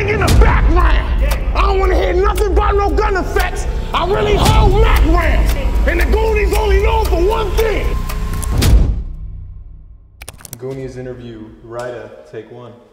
bang in the background. I don't want to hear nothing about no gun effects. I really hold Mac rounds. And the Goonies only known for one thing. Goonies interview, Ryder, take one.